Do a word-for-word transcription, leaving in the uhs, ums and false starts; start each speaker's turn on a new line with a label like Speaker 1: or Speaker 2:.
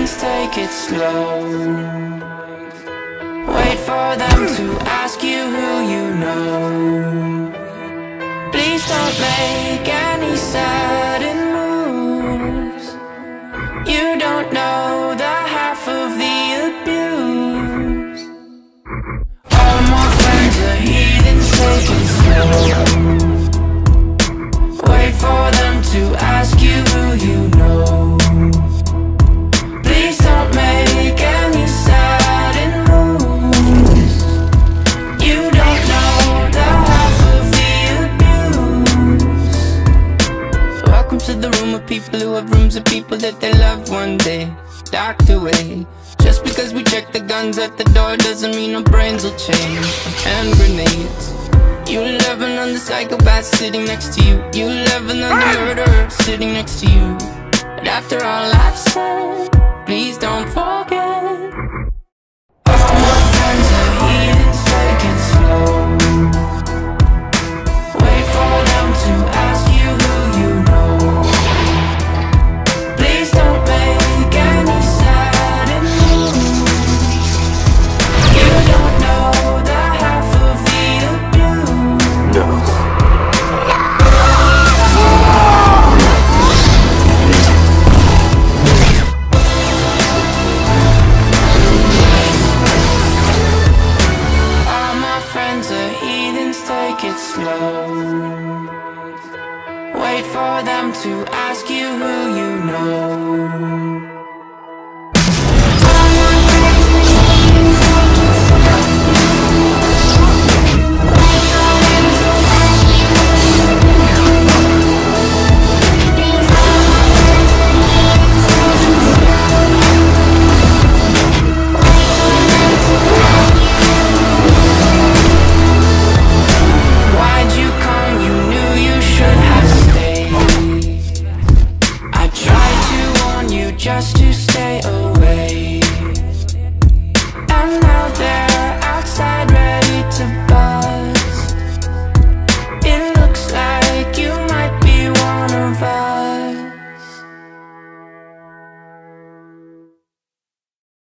Speaker 1: heathens, take it slow. Wait for them to ask you who you know. Please don't make any sudden moves. You don't know the half of the abuse. All my friends are heathens, take it slow. Wait for them to ask you who you know. Please don't make any sudden moves. You don't know the half of the abuse. Welcome to the room of people who have rooms of people that they love one day docked away. Just because we check the guns at the door doesn't mean our brains will change. Hand grenades. You love another psychopath sitting next to you. You love another murderer sitting next to you. But after all I've said, please don't forget. All my friends are heathens, take it slow. Wait for them to ask you who you know. Please don't make any sudden moves. You don't know the half of the abuse.
Speaker 2: No.
Speaker 1: All my friends are heathens, take it slow. Wait for them to ask you who you know. Why'd you come? You knew you should have stayed. I tried to warn you just to stay away.